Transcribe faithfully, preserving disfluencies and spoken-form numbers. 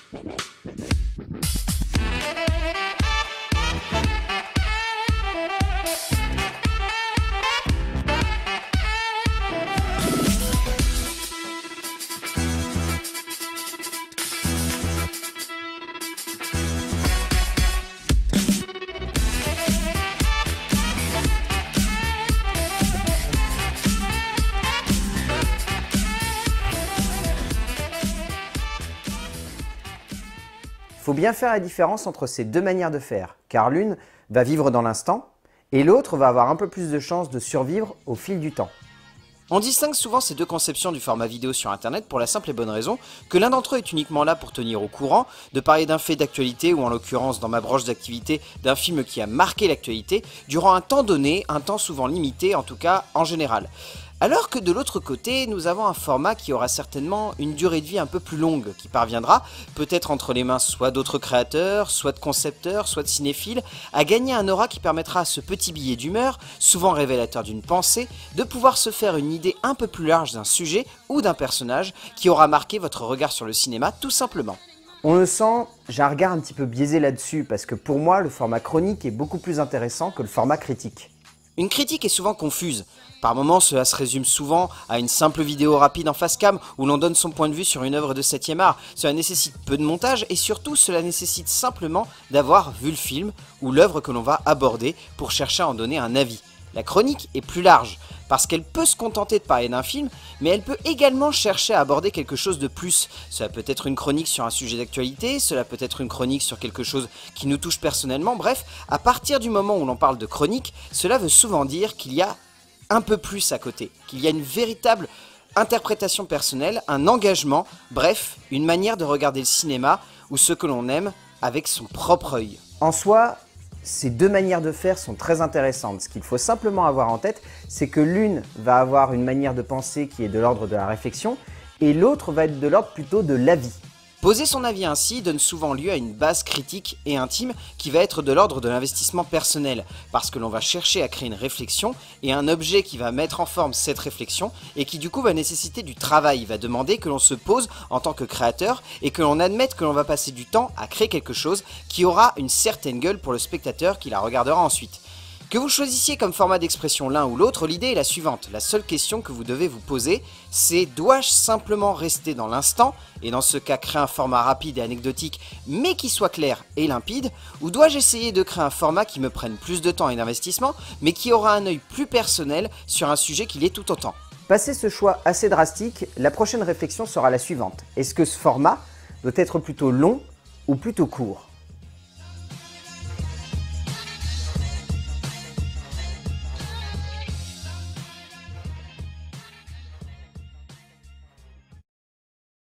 Il faut bien faire la différence entre ces deux manières de faire, car l'une va vivre dans l'instant et l'autre va avoir un peu plus de chances de survivre au fil du temps. On distingue souvent ces deux conceptions du format vidéo sur internet pour la simple et bonne raison que l'un d'entre eux est uniquement là pour tenir au courant, de parler d'un fait d'actualité ou en l'occurrence dans ma branche d'activité d'un film qui a marqué l'actualité durant un temps donné, un temps souvent limité en tout cas en général. Alors que de l'autre côté, nous avons un format qui aura certainement une durée de vie un peu plus longue, qui parviendra, peut-être entre les mains soit d'autres créateurs, soit de concepteurs, soit de cinéphiles, à gagner un aura qui permettra à ce petit billet d'humeur, souvent révélateur d'une pensée, de pouvoir se faire une idée un peu plus large d'un sujet ou d'un personnage qui aura marqué votre regard sur le cinéma tout simplement. On le sent, j'ai un regard un petit peu biaisé là-dessus, parce que pour moi, le format chronique est beaucoup plus intéressant que le format critique. Une critique est souvent confuse. Par moments, cela se résume souvent à une simple vidéo rapide en face cam où l'on donne son point de vue sur une œuvre de septième art. Cela nécessite peu de montage et surtout cela nécessite simplement d'avoir vu le film ou l'œuvre que l'on va aborder pour chercher à en donner un avis. La chronique est plus large parce qu'elle peut se contenter de parler d'un film, mais elle peut également chercher à aborder quelque chose de plus. Cela peut être une chronique sur un sujet d'actualité, cela peut être une chronique sur quelque chose qui nous touche personnellement, bref, à partir du moment où l'on parle de chronique, cela veut souvent dire qu'il y a un peu plus à côté, qu'il y a une véritable interprétation personnelle, un engagement, bref, une manière de regarder le cinéma ou ce que l'on aime avec son propre œil. En soi, ces deux manières de faire sont très intéressantes. Ce qu'il faut simplement avoir en tête, c'est que l'une va avoir une manière de penser qui est de l'ordre de la réflexion et l'autre va être de l'ordre plutôt de l'avis. Poser son avis ainsi donne souvent lieu à une base critique et intime qui va être de l'ordre de l'investissement personnel, parce que l'on va chercher à créer une réflexion et un objet qui va mettre en forme cette réflexion et qui du coup va nécessiter du travail, va demander que l'on se pose en tant que créateur et que l'on admette que l'on va passer du temps à créer quelque chose qui aura une certaine gueule pour le spectateur qui la regardera ensuite. Que vous choisissiez comme format d'expression l'un ou l'autre, l'idée est la suivante. La seule question que vous devez vous poser, c'est dois-je simplement rester dans l'instant, et dans ce cas créer un format rapide et anecdotique, mais qui soit clair et limpide, ou dois-je essayer de créer un format qui me prenne plus de temps et d'investissement, mais qui aura un œil plus personnel sur un sujet qui l'est tout autant. Passé ce choix assez drastique, la prochaine réflexion sera la suivante. Est-ce que ce format doit être plutôt long ou plutôt court ?